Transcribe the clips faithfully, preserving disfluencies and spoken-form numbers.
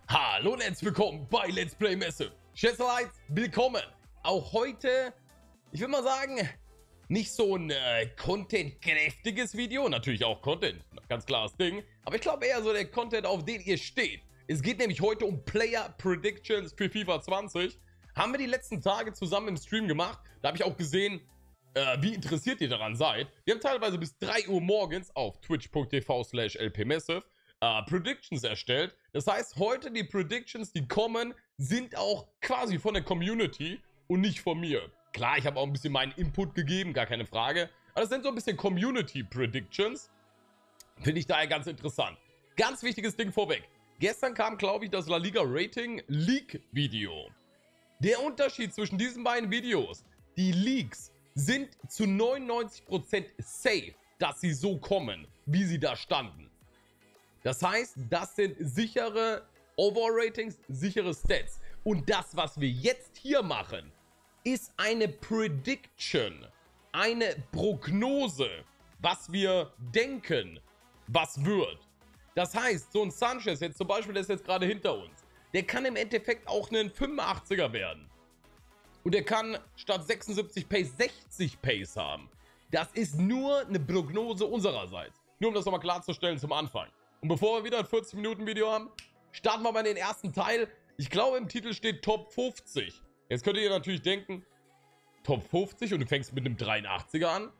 Hallo und herzlich willkommen bei Let's Play Massive. Schätzeleins, willkommen. Auch heute, ich würde mal sagen, nicht so ein äh, content-kräftiges Video. Natürlich auch Content, ganz klares Ding. Aber ich glaube eher so der Content, auf den ihr steht. Es geht nämlich heute um Player Predictions für FIFA zwanzig. Haben wir die letzten Tage zusammen im Stream gemacht. Da habe ich auch gesehen, äh, wie interessiert ihr daran seid. Wir haben teilweise bis drei Uhr morgens auf twitch punkt tv slash lpmassive Uh, Predictions erstellt. Das heißt, heute die Predictions, die kommen, sind auch quasi von der Community und nicht von mir. Klar, ich habe auch ein bisschen meinen Input gegeben, gar keine Frage. Aber das sind so ein bisschen Community Predictions. Finde ich daher ganz interessant. Ganz wichtiges Ding vorweg. Gestern kam, glaube ich, das La Liga Rating Leak Video. Der Unterschied zwischen diesen beiden Videos, die Leaks sind zu neunundneunzig Prozent safe, dass sie so kommen, wie sie da standen. Das heißt, das sind sichere Overall-Ratings, sichere Stats. Und das, was wir jetzt hier machen, ist eine Prediction, eine Prognose, was wir denken, was wird. Das heißt, so ein Sanchez jetzt zum Beispiel, der ist jetzt gerade hinter uns, der kann im Endeffekt auch einen fünfundachtziger werden. Und der kann statt sechsundsiebzig Pace sechzig Pace haben. Das ist nur eine Prognose unsererseits. Nur um das nochmal klarzustellen zum Anfang. Und bevor wir wieder ein vierzig Minuten Video haben, starten wir mal in den ersten Teil. Ich glaube, im Titel steht Top fünfzig. Jetzt könnt ihr natürlich denken, Top fünfzig und du fängst mit einem dreiundachtziger an.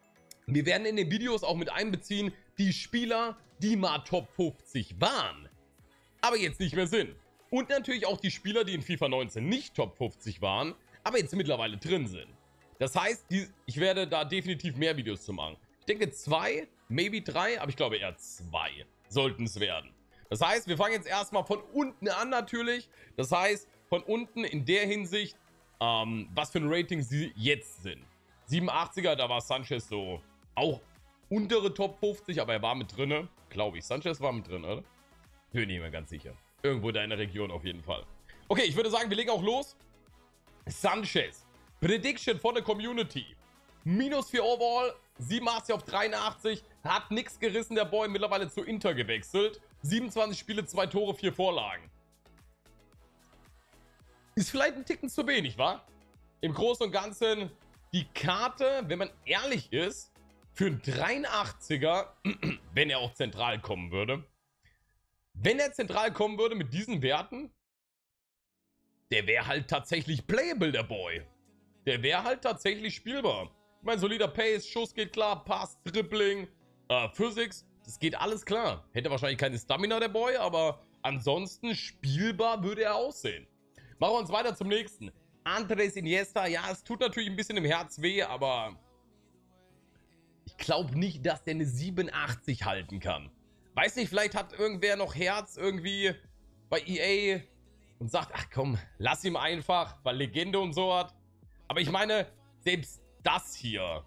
Wir werden in den Videos auch mit einbeziehen, die Spieler, die mal Top fünfzig waren, aber jetzt nicht mehr sind. Und natürlich auch die Spieler, die in FIFA neunzehn nicht Top fünfzig waren, aber jetzt mittlerweile drin sind. Das heißt, die, ich werde da definitiv mehr Videos zu machen. Ich denke zwei, maybe drei, aber ich glaube eher zwei sollten es werden. Das heißt, wir fangen jetzt erstmal von unten an natürlich. Das heißt, von unten in der Hinsicht, ähm, was für ein Rating sie jetzt sind. siebenundachtziger, da war Sanchez so auch untere Top fünfzig, aber er war mit drinne, glaube ich. Sanchez war mit drin, oder? Bin nicht mehr ganz sicher. Irgendwo da in der Region auf jeden Fall. Okay, ich würde sagen, wir legen auch los. Sanchez. Prediction von der Community. Minus vier Overall, siebenundachtzig auf dreiundachtzig. Hat nichts gerissen, der Boy, mittlerweile zu Inter gewechselt. siebenundzwanzig Spiele, zwei Tore, vier Vorlagen. Ist vielleicht ein Ticken zu wenig, wa? Im Großen und Ganzen die Karte, wenn man ehrlich ist, für einen dreiundachtziger, wenn er auch zentral kommen würde. Wenn er zentral kommen würde mit diesen Werten, der wäre halt tatsächlich playable, der Boy. Der wäre halt tatsächlich spielbar. Ich meine, solider Pace, Schuss geht klar, Pass, Dribbling, äh, Physics, das geht alles klar. Hätte wahrscheinlich keine Stamina, der Boy, aber ansonsten spielbar würde er aussehen. Machen wir uns weiter zum nächsten. Andres Iniesta, ja, es tut natürlich ein bisschen im Herz weh, aber ich glaube nicht, dass der eine siebenundachtzig halten kann. Weiß nicht, vielleicht hat irgendwer noch Herz irgendwie bei E A und sagt, ach komm, lass ihm einfach, weil Legende und so hat. Aber ich meine, selbst das hier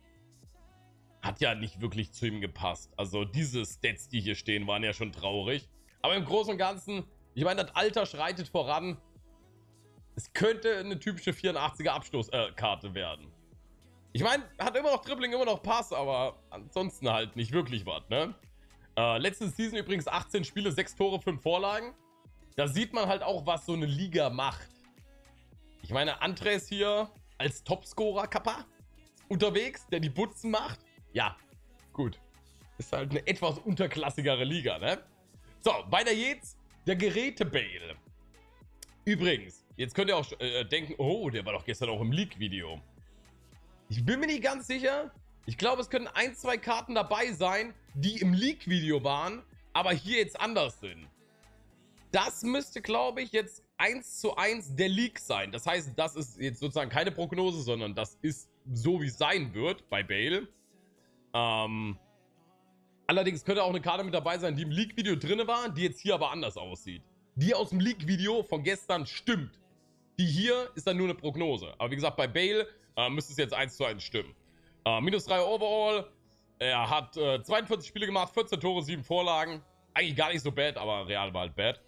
hat ja nicht wirklich zu ihm gepasst. Also diese Stats, die hier stehen, waren ja schon traurig. Aber im Großen und Ganzen, ich meine, das Alter schreitet voran. Es könnte eine typische vierundachtziger Abstoßkarte äh, werden. Ich meine, hat immer noch Dribbling, immer noch Pass, aber ansonsten halt nicht wirklich was, ne? Äh, letzte Season übrigens achtzehn Spiele, sechs Tore, fünf Vorlagen. Da sieht man halt auch, was so eine Liga macht. Ich meine, Andres hier als Topscorer Kappa unterwegs, der die Butzen macht. Ja, gut. Ist halt eine etwas unterklassigere Liga, ne? So, weiter geht's. Der Geräte-Bale. Übrigens, jetzt könnt ihr auch äh, denken, oh, der war doch gestern auch im Leak-Video. Ich bin mir nicht ganz sicher. Ich glaube, es können ein, zwei Karten dabei sein, die im Leak-Video waren, aber hier jetzt anders sind. Das müsste, glaube ich, jetzt eins zu eins der Leak sein. Das heißt, das ist jetzt sozusagen keine Prognose, sondern das ist so, wie es sein wird bei Bale. Ähm, allerdings könnte auch eine Karte mit dabei sein, die im Leak-Video drin war, die jetzt hier aber anders aussieht. Die aus dem Leak-Video von gestern stimmt. Die hier ist dann nur eine Prognose. Aber wie gesagt, bei Bale äh, müsste es jetzt eins zu eins stimmen. Äh, minus drei Overall. Er hat äh, zweiundvierzig Spiele gemacht, vierzehn Tore, sieben Vorlagen. Eigentlich gar nicht so bad, aber Real war halt bad.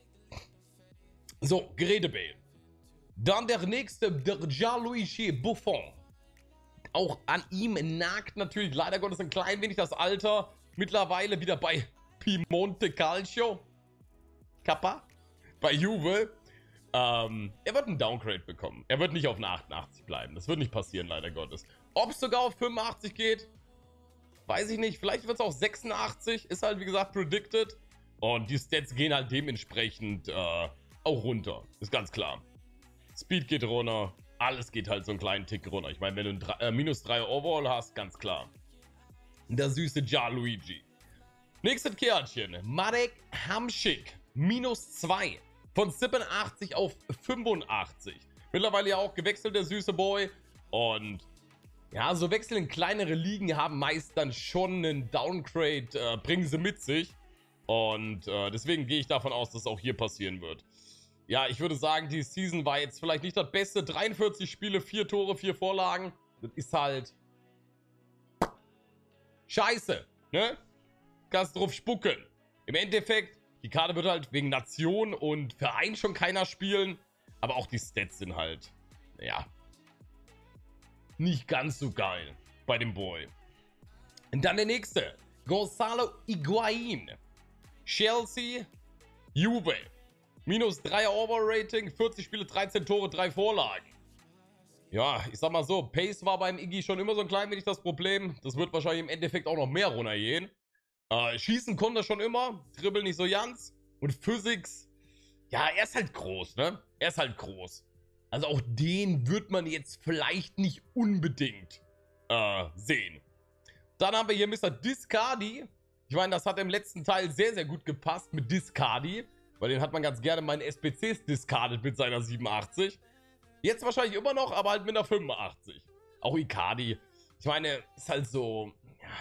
So, Geräte-Bale. Dann der nächste, der Gianluigi Buffon. Auch an ihm nagt natürlich leider Gottes ein klein wenig das Alter. Mittlerweile wieder bei Piemonte Calcio. Kappa. bei Juve. Ähm, er wird einen Downgrade bekommen. Er wird nicht auf eine achtundachtzig bleiben. Das wird nicht passieren, leider Gottes. Ob es sogar auf fünfundachtzig geht, weiß ich nicht. Vielleicht wird es auch sechsundachtzig. Ist halt, wie gesagt, predicted. Und die Stats gehen halt dementsprechend äh, auch runter. Ist ganz klar. Speed geht runter. Alles geht halt so einen kleinen Tick runter. Ich meine, wenn du ein drei, äh, minus drei Overall hast, ganz klar. Der süße Gianluigi. Nächstes Kärtchen. Marek Hamšík. minus zwei. Von siebenundachtzig auf fünfundachtzig. Mittlerweile ja auch gewechselt, der süße Boy. Und ja, so Wechsel in kleinere Ligen haben meist dann schon einen Downgrade, äh, bringen sie mit sich. Und äh, deswegen gehe ich davon aus, dass es auch hier passieren wird. Ja, ich würde sagen, die Season war jetzt vielleicht nicht das Beste. dreiundvierzig Spiele, vier Tore, vier Vorlagen. Das ist halt scheiße, ne? Kannst drauf spucken. Im Endeffekt, die Karte wird halt wegen Nation und Verein schon keiner spielen. Aber auch die Stats sind halt, ja, nicht ganz so geil bei dem Boy. Und dann der nächste. Gonzalo Higuaín. Chelsea, Juve. Minus drei Overrating, vierzig Spiele, dreizehn Tore, drei Vorlagen. Ja, ich sag mal so, Pace war beim Iggy schon immer so ein klein wenig das Problem. Das wird wahrscheinlich im Endeffekt auch noch mehr runtergehen. Äh, schießen konnte er schon immer, dribbeln nicht so ganz. Und Physics, ja, er ist halt groß, ne? Er ist halt groß. Also auch den wird man jetzt vielleicht nicht unbedingt äh, sehen. Dann haben wir hier Mister Discardi. Ich meine, das hat im letzten Teil sehr, sehr gut gepasst mit Discardi. Weil den hat man ganz gerne meinen S P Cs discardet mit seiner siebenundachtzig. Jetzt wahrscheinlich immer noch, aber halt mit einer fünfundachtzig. Auch Icardi. Ich meine, ist halt so, ja.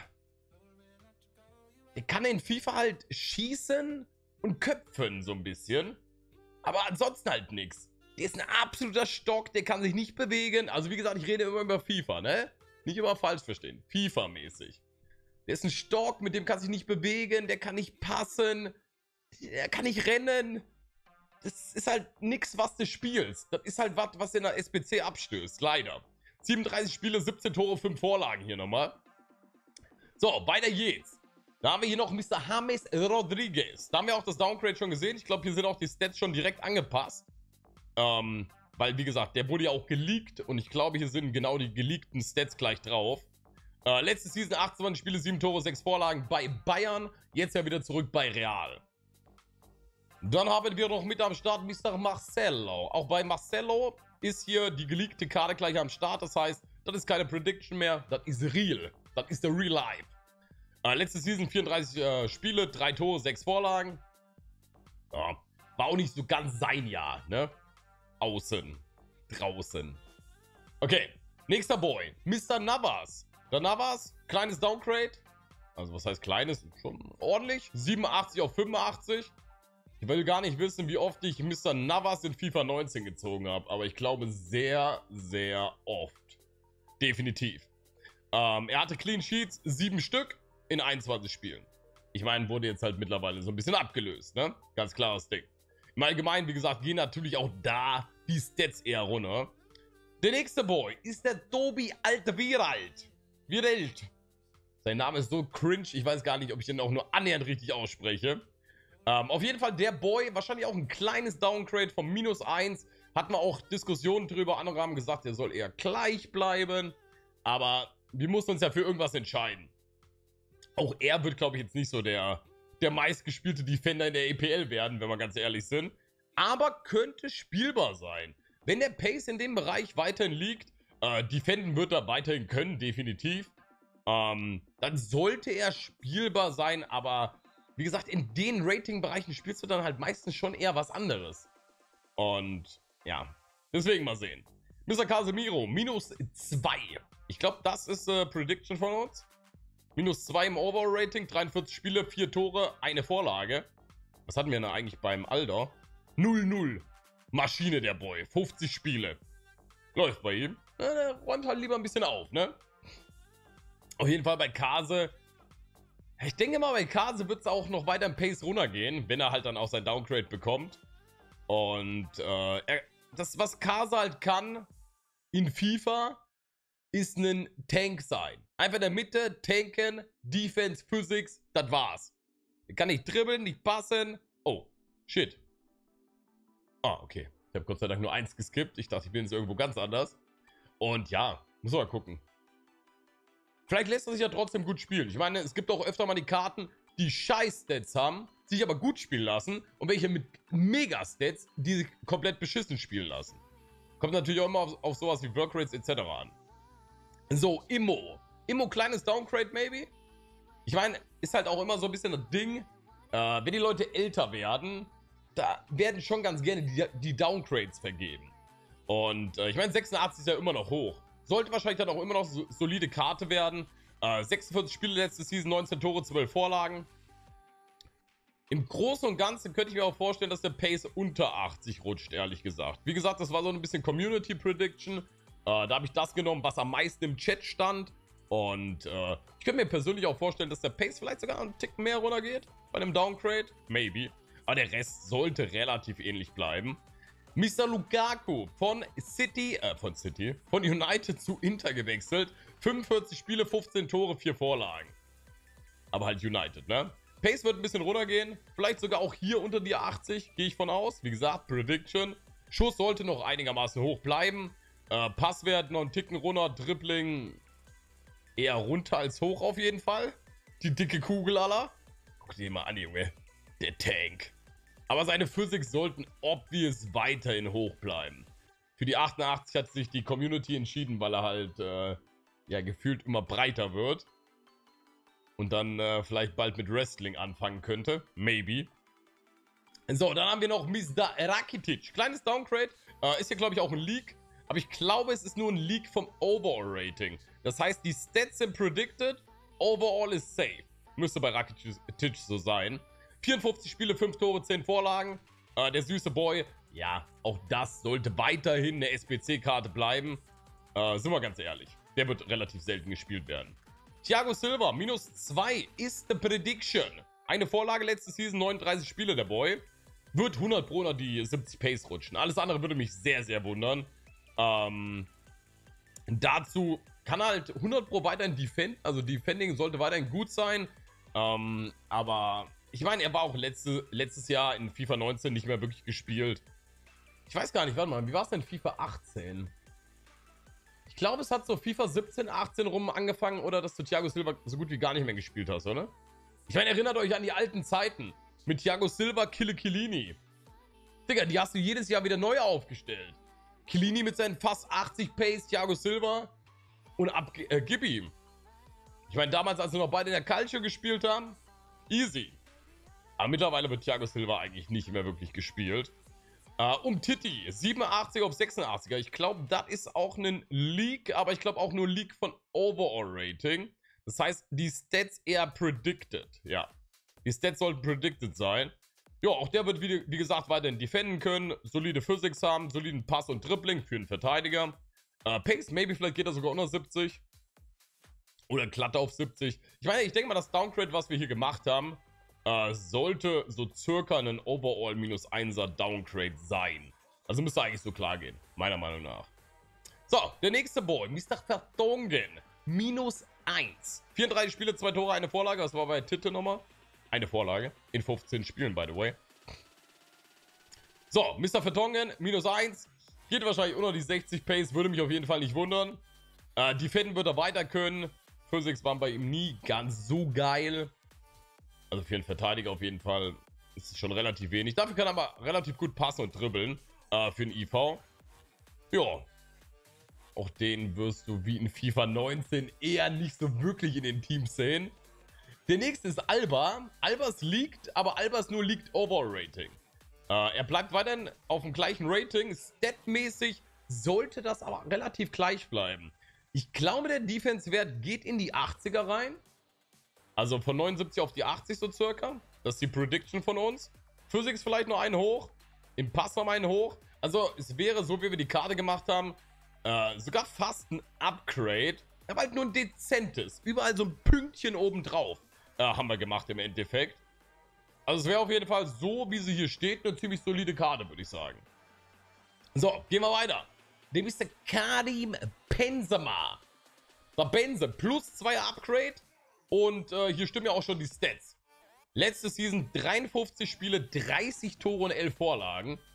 Der kann in FIFA halt schießen und köpfen so ein bisschen. Aber ansonsten halt nichts. Der ist ein absoluter Stock, der kann sich nicht bewegen. Also wie gesagt, ich rede immer über FIFA, ne? Nicht immer falsch verstehen. FIFA-mäßig. Der ist ein Stock, mit dem kann sich nicht bewegen, der kann nicht passen. Er kann nicht rennen. Das ist halt nichts, was du spielst. Das ist halt was, was in der S P C abstößt. Leider. siebenunddreißig Spiele, siebzehn Tore, fünf Vorlagen hier nochmal. So, weiter geht's. Da haben wir hier noch Mister James Rodriguez. Da haben wir auch das Downgrade schon gesehen. Ich glaube, hier sind auch die Stats schon direkt angepasst. Ähm, weil, wie gesagt, der wurde ja auch geleakt. Und ich glaube, hier sind genau die geleakten Stats gleich drauf. Äh, letzte Season achtundzwanzig Spiele, sieben Tore, sechs Vorlagen bei Bayern. Jetzt ja wieder zurück bei Real. Dann haben wir noch mit am Start Mister Marcelo. Auch bei Marcelo ist hier die geleakte Karte gleich am Start. Das heißt, das ist keine Prediction mehr. Das ist real. Das ist der Real Life. Äh, letzte Season vierunddreißig äh, Spiele, drei Tore, sechs Vorlagen. Ja, war auch nicht so ganz sein Jahr, ne? Außen. Draußen. Okay, nächster Boy. Mister Navas. Der Navas, kleines Downgrade. Also was heißt kleines? Schon ordentlich. siebenundachtzig auf fünfundachtzig. Ich will gar nicht wissen, wie oft ich Mister Navas in FIFA neunzehn gezogen habe. Aber ich glaube sehr, sehr oft. Definitiv. Ähm, er hatte Clean Sheets, sieben Stück in einundzwanzig Spielen. Ich meine, wurde jetzt halt mittlerweile so ein bisschen abgelöst, ne? Ganz klares Ding. Im Allgemeinen, wie gesagt, gehen natürlich auch da die Stats eher runter. Der nächste Boy ist der Tobi Alderweireld. Wireld. Sein Name ist so cringe, ich weiß gar nicht, ob ich den auch nur annähernd richtig ausspreche. Ähm, auf jeden Fall der Boy, wahrscheinlich auch ein kleines Downgrade von minus eins. Hatten wir auch Diskussionen drüber. Andere haben gesagt, er soll eher gleich bleiben. Aber wir mussten uns ja für irgendwas entscheiden. Auch er wird, glaube ich, jetzt nicht so der, der meistgespielte Defender in der E P L werden, wenn wir ganz ehrlich sind. Aber könnte spielbar sein. Wenn der Pace in dem Bereich weiterhin liegt, äh, defenden wird er weiterhin können, definitiv. Ähm, dann sollte er spielbar sein, aber wie gesagt, in den Rating-Bereichen spielst du dann halt meistens schon eher was anderes. Und ja, deswegen mal sehen. Mister Casemiro, minus zwei. Ich glaube, das ist äh, Prediction von uns. minus zwei im Overall-Rating, dreiundvierzig Spiele, vier Tore, eine Vorlage. Was hatten wir denn eigentlich beim Alter? null null. Maschine der Boy, fünfzig Spiele. Läuft bei ihm. Na, der räumt halt lieber ein bisschen auf, ne? Auf jeden Fall bei Kase. Ich denke mal, bei Kase wird es auch noch weiter im Pace runtergehen, wenn er halt dann auch sein Downgrade bekommt. Und äh, er, das, was Kase halt kann in FIFA, ist ein Tank sein. Einfach in der Mitte, tanken, Defense, Physics, das war's. Er kann nicht dribbeln, nicht passen. Oh, shit. Ah, okay. Ich habe Gott sei Dank nur eins geskippt. Ich dachte, ich bin jetzt irgendwo ganz anders. Und ja, muss man mal gucken. Vielleicht lässt er sich ja trotzdem gut spielen. Ich meine, es gibt auch öfter mal die Karten, die Scheiß-Stats haben, sich aber gut spielen lassen. Und welche mit Mega-Stats, die sich komplett beschissen spielen lassen. Kommt natürlich auch immer auf, auf sowas wie Workrates et cetera an. So, Immo. Immo, kleines Downgrade, maybe? Ich meine, ist halt auch immer so ein bisschen das Ding, äh, wenn die Leute älter werden, da werden schon ganz gerne die, die Downgrades vergeben. Und äh, ich meine, sechsundachtzig ist ja immer noch hoch. Sollte wahrscheinlich dann auch immer noch so, solide Karte werden. Äh, sechsundvierzig Spiele letzte Season, neunzehn Tore, zwölf Vorlagen. Im Großen und Ganzen könnte ich mir auch vorstellen, dass der Pace unter achtzig rutscht, ehrlich gesagt. Wie gesagt, das war so ein bisschen Community Prediction. Äh, da habe ich das genommen, was am meisten im Chat stand. Und äh, ich könnte mir persönlich auch vorstellen, dass der Pace vielleicht sogar einen Tick mehr runtergeht bei einem Downgrade. Maybe. Aber der Rest sollte relativ ähnlich bleiben. Mister Lukaku von City, äh, von City, von United zu Inter gewechselt. fünfundvierzig Spiele, fünfzehn Tore, vier Vorlagen. Aber halt United, ne? Pace wird ein bisschen runtergehen. Vielleicht sogar auch hier unter die achtzig, gehe ich von aus. Wie gesagt, Prediction. Schuss sollte noch einigermaßen hoch bleiben. Äh, Passwert noch einen Ticken runter. Dribbling eher runter als hoch auf jeden Fall. Die dicke Kugel aller. Guck dir mal an, Junge. Der Tank. Aber seine Physik sollten obvious weiterhin hoch bleiben. Für die achtundachtzig hat sich die Community entschieden, weil er halt äh, ja gefühlt immer breiter wird. Und dann äh, vielleicht bald mit Wrestling anfangen könnte. Maybe. So, dann haben wir noch Mister Rakitic. Kleines Downgrade. Äh, ist hier, glaube ich, auch ein Leak. Aber ich glaube, es ist nur ein Leak vom Overall-Rating. Das heißt, die Stats sind predicted. Overall ist safe. Müsste bei Rakitic so sein. vierundfünfzig Spiele, fünf Tore, zehn Vorlagen. Äh, der süße Boy. Ja, auch das sollte weiterhin eine S B C-Karte bleiben. Äh, sind wir ganz ehrlich. Der wird relativ selten gespielt werden. Thiago Silva, minus zwei ist the prediction. Eine Vorlage letzte Season, neununddreißig Spiele, der Boy. Wird hundert pro unter die siebzig Pace rutschen. Alles andere würde mich sehr, sehr wundern. Ähm, dazu kann halt hundert pro weiterhin defend. Also Defending sollte weiterhin gut sein. Ähm, aber ich meine, er war auch letzte, letztes Jahr in FIFA neunzehn nicht mehr wirklich gespielt. Ich weiß gar nicht, warte mal, wie war es denn FIFA achtzehn? Ich glaube, es hat so FIFA siebzehn, achtzehn rum angefangen oder dass du Thiago Silva so gut wie gar nicht mehr gespielt hast, oder? Ich meine, erinnert euch an die alten Zeiten mit Thiago Silva, Kille Chiellini. Digga, die hast du jedes Jahr wieder neu aufgestellt. Chiellini mit seinen fast achtzig Pace, Thiago Silva und ab, äh, gib ihm. Ich meine, damals, als wir noch beide in der Calcio gespielt haben, easy. Aber mittlerweile wird Thiago Silva eigentlich nicht mehr wirklich gespielt. Uh, um Titi, siebenundachtzig auf sechsundachtziger. Ich glaube, das ist auch ein Leak, aber ich glaube auch nur Leak von Overall Rating. Das heißt, die Stats eher predicted. Ja, die Stats sollten predicted sein. Ja, auch der wird, wie, wie gesagt, weiterhin defenden können. Solide Physics haben, soliden Pass und Dribbling für einen Verteidiger. Uh, Pace, maybe, vielleicht geht er sogar unter siebzig. Oder glatt auf siebzig. Ich meine, ich denke mal, das Downgrade, was wir hier gemacht haben, Uh, sollte so circa ein Overall minus einser Downgrade sein. Also müsste eigentlich so klar gehen, meiner Meinung nach. So, der nächste Boy, Mister Vertonghen, minus eins. vierunddreißig Spiele, zwei Tore, eine Vorlage. Das war bei Titte nochmal. Eine Vorlage in fünfzehn Spielen, by the way. So, Mister Vertonghen, minus eins. Geht wahrscheinlich unter die sechzig Pace, würde mich auf jeden Fall nicht wundern. Uh, Defenden wird er weiter können. Physics waren bei ihm nie ganz so geil. Also für einen Verteidiger auf jeden Fall ist es schon relativ wenig. Dafür kann er aber relativ gut passen und dribbeln. Äh, für den I V. Ja. Auch den wirst du wie in FIFA neunzehn eher nicht so wirklich in den Teams sehen. Der nächste ist Alba. Albas liegt, aber Albas nur liegt Overall Rating. Äh, er bleibt weiterhin auf dem gleichen Rating. Statmäßig sollte das aber relativ gleich bleiben. Ich glaube, der Defense-Wert geht in die achtziger rein. Also von neunundsiebzig auf die achtzig so circa. Das ist die Prediction von uns. Physics vielleicht nur einen hoch. Im Pass noch einen hoch. Also es wäre so, wie wir die Karte gemacht haben, äh, sogar fast ein Upgrade. Aber halt nur ein dezentes. Überall so ein Pünktchen obendrauf äh, haben wir gemacht im Endeffekt. Also es wäre auf jeden Fall so, wie sie hier steht, eine ziemlich solide Karte, würde ich sagen. So, gehen wir weiter. Der Mister Karim Benzema. Der Benze plus zwei Upgrade. Und äh, hier stimmen ja auch schon die Stats. Letzte Season dreiundfünfzig Spiele, dreißig Tore und elf Vorlagen.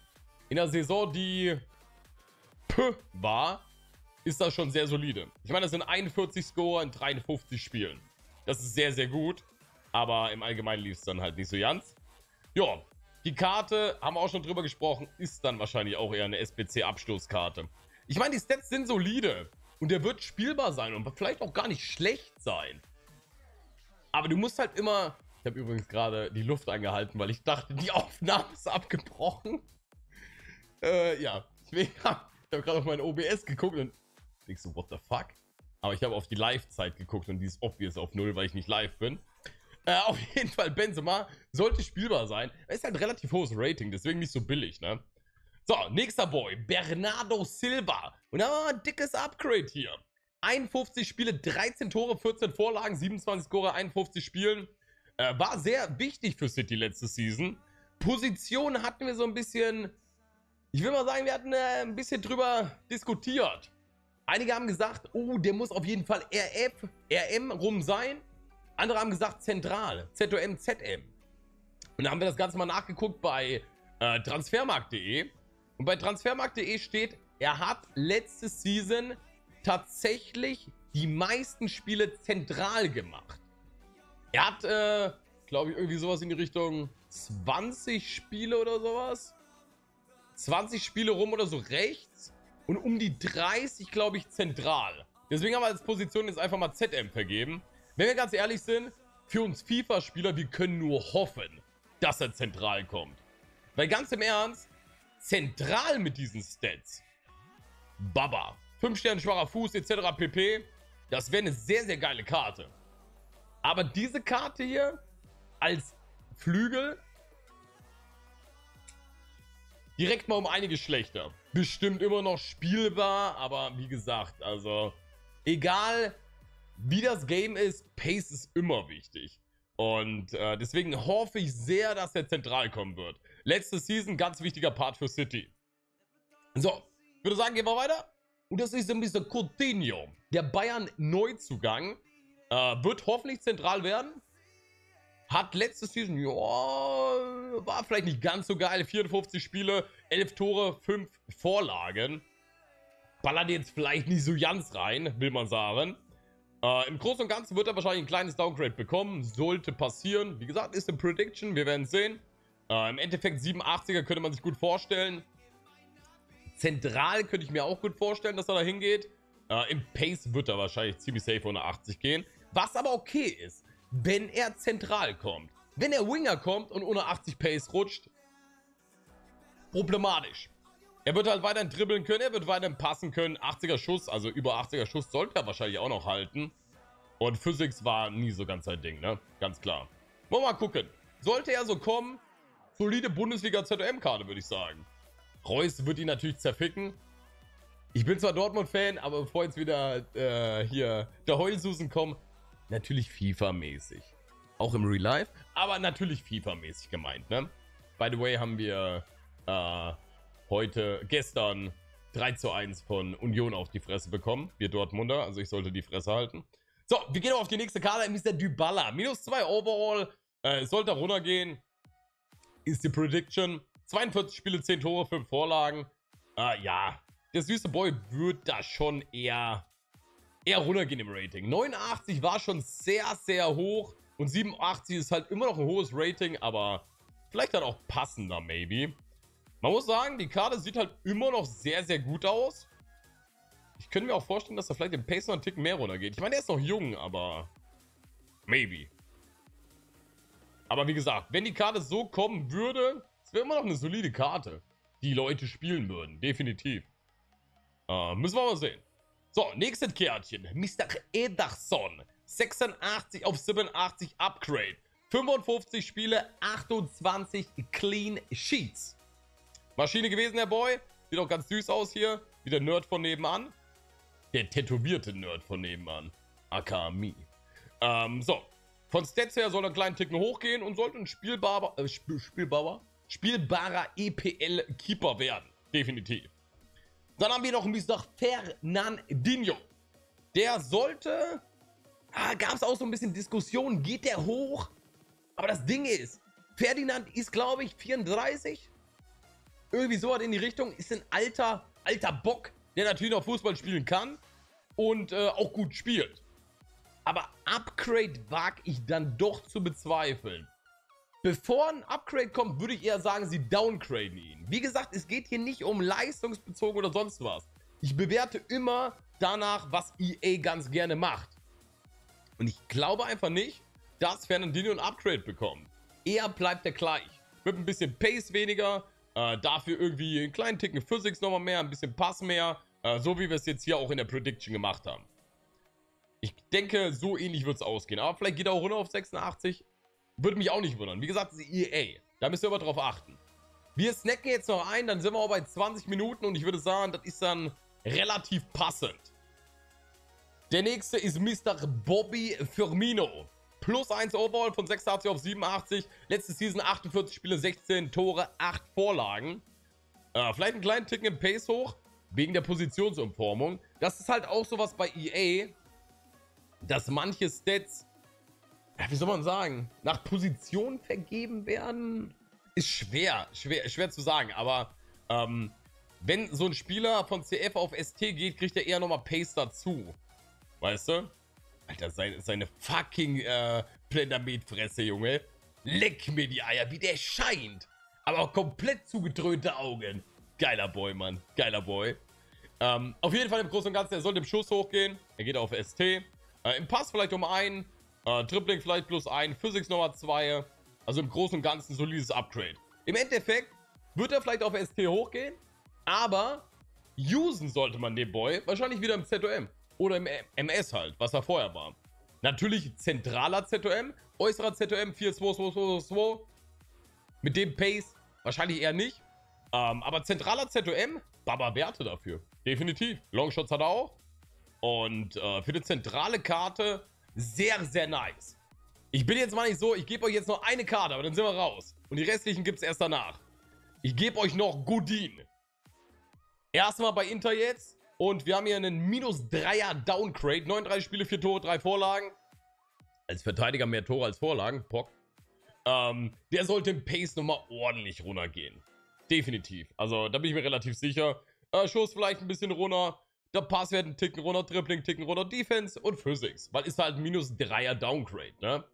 in der Saison, die P war, ist das schon sehr solide. Ich meine, das sind einundvierzig Scorer in dreiundfünfzig Spielen. Das ist sehr, sehr gut. Aber im Allgemeinen lief es dann halt nicht so ganz. Ja, die Karte, haben wir auch schon drüber gesprochen, ist dann wahrscheinlich auch eher eine S B C-Abstoßkarte. Ich meine, die Stats sind solide. Und der wird spielbar sein und vielleicht auch gar nicht schlecht sein. Aber du musst halt immer... Ich habe übrigens gerade die Luft angehalten, weil ich dachte, die Aufnahme ist abgebrochen. Äh, ja. Ich habe gerade auf mein O B S geguckt und denkst so, what the fuck? Aber ich habe auf die Live-Zeit geguckt und die ist obvious auf null, weil ich nicht live bin. Äh, auf jeden Fall, Benzema sollte spielbar sein. Er ist halt ein relativ hohes Rating, deswegen nicht so billig, ne? So, nächster Boy, Bernardo Silva. Und da war ein dickes Upgrade hier. einundfünfzig Spiele, dreizehn Tore, vierzehn Vorlagen, siebenundzwanzig Scorer, einundfünfzig Spielen. Äh, war sehr wichtig für City letzte Season. Position hatten wir so ein bisschen... Ich will mal sagen, wir hatten äh, ein bisschen drüber diskutiert. Einige haben gesagt, oh, der muss auf jeden Fall R F, R M rum sein. Andere haben gesagt zentral, Z O M, Z M. Und da haben wir das Ganze mal nachgeguckt bei äh, transfermarkt punkt de. Und bei transfermarkt punkt de steht, er hat letzte Season tatsächlich die meisten Spiele zentral gemacht. Er hat, äh, glaube ich, irgendwie sowas in die Richtung zwanzig Spiele oder sowas. zwanzig Spiele rum oder so rechts. Und um die dreißig, glaube ich, zentral. Deswegen haben wir als Position jetzt einfach mal Z M vergeben. Wenn wir ganz ehrlich sind, für uns FIFA-Spieler, wir können nur hoffen, dass er zentral kommt. Weil ganz im Ernst, zentral mit diesen Stats, Baba, fünf Sterne schwacher Fuß et cetera pp, das wäre eine sehr, sehr geile Karte. Aber diese Karte hier als Flügel direkt mal um einiges schlechter. Bestimmt immer noch spielbar, aber wie gesagt, also egal wie das Game ist, Pace ist immer wichtig. Und äh, deswegen hoffe ich sehr, dass er zentral kommen wird. Letzte Season, ganz wichtiger Part für City. So, ich würde sagen, gehen wir weiter. Und das ist ein bisschen Coutinho. Der Bayern-Neuzugang äh, wird hoffentlich zentral werden. Hat letzte Season, ja, war vielleicht nicht ganz so geil. vierundfünfzig Spiele, elf Tore, fünf Vorlagen. Ballert jetzt vielleicht nicht so ganz rein, will man sagen. Äh, Im Großen und Ganzen wird er wahrscheinlich ein kleines Downgrade bekommen. Sollte passieren. Wie gesagt, ist eine Prediction. Wir werden sehen. Äh, Im Endeffekt siebenundachtziger könnte man sich gut vorstellen. Zentral könnte ich mir auch gut vorstellen, dass er da hingeht. Äh, Im Pace wird er wahrscheinlich ziemlich safe unter achtzig gehen. Was aber okay ist, wenn er zentral kommt. Wenn er Winger kommt und unter achtzig Pace rutscht, problematisch. Er wird halt weiterhin dribbeln können, er wird weiterhin passen können. achtziger Schuss, also über achtziger Schuss sollte er wahrscheinlich auch noch halten. Und Physics war nie so ganz sein Ding, ne? Ganz klar. Wollen wir mal gucken. Sollte er so kommen, solide Bundesliga-Z O M-Karte, würde ich sagen. Reus wird ihn natürlich zerficken. Ich bin zwar Dortmund-Fan, aber bevor jetzt wieder äh, hier der Heulsusen kommt, natürlich FIFA-mäßig. Auch im Real Life, aber natürlich FIFA-mäßig gemeint, ne? By the way haben wir äh, heute, gestern drei zu eins von Union auf die Fresse bekommen. Wir Dortmunder, also ich sollte die Fresse halten. So, wir gehen auf die nächste Karte, Mister Dybala. minus zwei Overall, äh, sollte runtergehen. Ist die Prediction. zweiundvierzig Spiele, zehn Tore, fünf Vorlagen. Äh, ja, der süße Boy wird da schon eher, eher runtergehen im Rating. neunundachtzig war schon sehr, sehr hoch. Und siebenundachtzig ist halt immer noch ein hohes Rating, aber vielleicht dann auch passender, maybe. Man muss sagen, die Karte sieht halt immer noch sehr, sehr gut aus. Ich könnte mir auch vorstellen, dass er vielleicht im Pace noch einen Ticken mehr runtergeht. Ich meine, er ist noch jung, aber maybe. Aber wie gesagt, wenn die Karte so kommen würde, es wäre immer noch eine solide Karte, die Leute spielen würden. Definitiv. Äh, müssen wir mal sehen. So, nächstes Kärtchen. Mister Ederson. sechsundachtzig auf siebenundachtzig Upgrade. fünfundfünfzig Spiele, achtundzwanzig Clean Sheets. Maschine gewesen, der Boy. Sieht auch ganz süß aus hier. Wie der Nerd von nebenan. Der tätowierte Nerd von nebenan. Akami. Ähm, so. Von Stats her soll er einen kleinen Ticken hochgehen und sollte ein spielbarer, äh, Sp spielbarer, spielbarer E P L-Keeper werden. Definitiv. Dann haben wir noch Mister Fernandinho. Der sollte... Ah, gab es auch so ein bisschen Diskussion. Geht der hoch? Aber das Ding ist, Ferdinand ist, glaube ich, vierunddreißig. Irgendwie so in die Richtung. Ist ein alter, alter Bock, der natürlich noch Fußball spielen kann und äh, auch gut spielt. Aber Upgrade wage ich dann doch zu bezweifeln. Bevor ein Upgrade kommt, würde ich eher sagen, sie downgraden ihn. Wie gesagt, es geht hier nicht um leistungsbezogen oder sonst was. Ich bewerte immer danach, was E A ganz gerne macht. Und ich glaube einfach nicht, dass Fernandinho ein Upgrade bekommt. Eher bleibt er gleich. Mit ein bisschen Pace weniger, äh, dafür irgendwie einen kleinen Ticken Physics nochmal mehr, ein bisschen Pass mehr, äh, so wie wir es jetzt hier auch in der Prediction gemacht haben. Ich denke, so ähnlich wird es ausgehen. Aber vielleicht geht er auch runter auf sechsundachtzig. Würde mich auch nicht wundern. Wie gesagt, das ist E A. Da müsst ihr aber drauf achten. Wir snacken jetzt noch ein, dann sind wir auch bei zwanzig Minuten und ich würde sagen, das ist dann relativ passend. Der nächste ist Mister Bobby Firmino. Plus eins Overall von sechsundachtzig auf siebenundachtzig. Letzte Season achtundvierzig Spiele, sechzehn Tore, acht Vorlagen. Äh, vielleicht einen kleinen Ticken im Pace hoch, wegen der Positionsumformung. Das ist halt auch sowas bei E A, dass manche Stats, ja, wie soll man sagen, nach Position vergeben werden. Ist schwer, schwer, schwer zu sagen. Aber ähm, wenn so ein Spieler von C F auf S T geht, kriegt er eher nochmal Pace dazu. Weißt du? Alter, seine, seine fucking äh, Plendamet-Fresse, Junge. Leck mir die Eier, wie der scheint. Aber auch komplett zugedröhnte Augen. Geiler Boy, Mann. Geiler Boy. Ähm, auf jeden Fall im Großen und Ganzen, er sollte im Schuss hochgehen. Er geht auf S T. Äh, Im Pass vielleicht um einen. Äh, Dribbling vielleicht plus ein. Physics Nummer zwei. Also im Großen und Ganzen solides Upgrade. Im Endeffekt wird er vielleicht auf S T hochgehen. Aber usen sollte man den Boy wahrscheinlich wieder im Z O M. Oder im M S halt, was er vorher war. Natürlich zentraler Z O M, äußerer Z O M vier zwei zwei zwei zwei. Mit dem Pace wahrscheinlich eher nicht. Ähm, aber zentraler Z O M, Baba Werte dafür. Definitiv. Longshots hat er auch. Und äh, für eine zentrale Karte sehr, sehr nice. Ich bin jetzt mal nicht so, ich gebe euch jetzt noch eine Karte, aber dann sind wir raus. Und die restlichen gibt es erst danach. Ich gebe euch noch Godin. Erstmal bei Inter jetzt. Und wir haben hier einen minus dreier Downgrade. neununddreißig Spiele, vier Tore, drei Vorlagen. Als Verteidiger mehr Tore als Vorlagen. Pock. Ähm, der sollte im Pace nochmal ordentlich runtergehen. Definitiv. Also da bin ich mir relativ sicher. Äh, Schuss vielleicht ein bisschen runter. Der Pass wird einen Ticken runter. Dribbling Ticken runter. Defense und Physics. Weil ist halt ein minus dreier Downgrade, ne?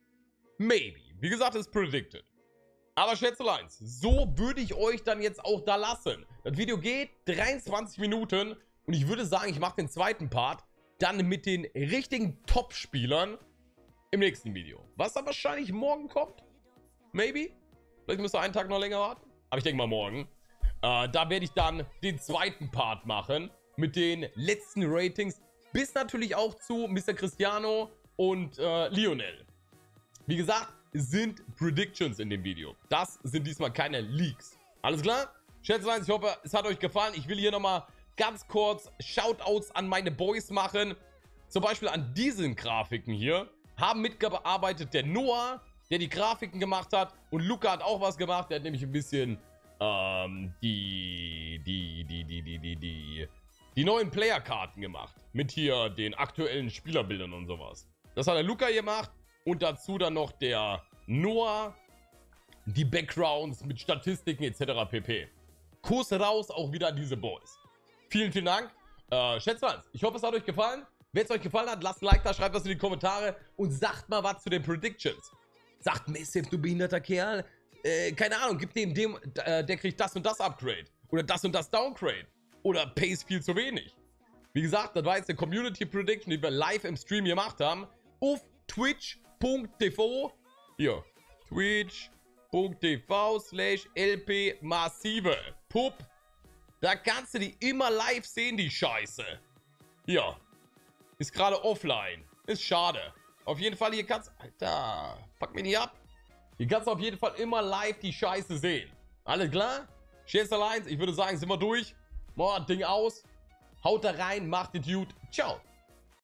Maybe. Wie gesagt, ist predicted. Aber Schätzeleins, so würde ich euch dann jetzt auch da lassen. Das Video geht dreiundzwanzig Minuten. Und ich würde sagen, ich mache den zweiten Part dann mit den richtigen Top-Spielern im nächsten Video. Was dann wahrscheinlich morgen kommt. Maybe. Vielleicht müsst ihr einen Tag noch länger warten. Aber ich denke mal morgen. Äh, da werde ich dann den zweiten Part machen. Mit den letzten Ratings. Bis natürlich auch zu Mister Cristiano und äh, Lionel. Wie gesagt, sind Predictions in dem Video. Das sind diesmal keine Leaks. Alles klar? Schätzeleins, ich hoffe, es hat euch gefallen. Ich will hier nochmal ganz kurz Shoutouts an meine Boys machen. Zum Beispiel an diesen Grafiken hier. Haben mitgearbeitet der Noah, der die Grafiken gemacht hat. Und Luca hat auch was gemacht. Der hat nämlich ein bisschen ähm, die, die, die, die, die, die, die, die neuen Player-Karten gemacht. Mit hier den aktuellen Spielerbildern und sowas. Das hat der Luca gemacht. Und dazu dann noch der Noah. Die Backgrounds mit Statistiken et cetera pp. Kuss raus auch wieder an diese Boys. Vielen, vielen Dank. Äh, Schätzeleins, ich hoffe, es hat euch gefallen. Wenn es euch gefallen hat, lasst ein Like da, schreibt was in die Kommentare und sagt mal was zu den Predictions. Sagt Massive, du behinderter Kerl. Äh, keine Ahnung, gibt dem, dem äh, der kriegt das und das Upgrade. Oder das und das Downgrade. Oder Pace viel zu wenig. Wie gesagt, das war jetzt eine Community Prediction, die wir live im Stream gemacht haben. Auf twitch punkt tv. Hier. Twitch punkt tv slash lp massive. Pup. Da kannst du die immer live sehen, die Scheiße. Ja. Ist gerade offline. Ist schade. Auf jeden Fall, hier kannst... Alter, pack mich nicht ab. Hier kannst du auf jeden Fall immer live die Scheiße sehen. Alles klar? Schätzeleins, ich würde sagen, sind wir durch. Machen wir das Ding aus. Haut da rein, macht den Dude. Ciao.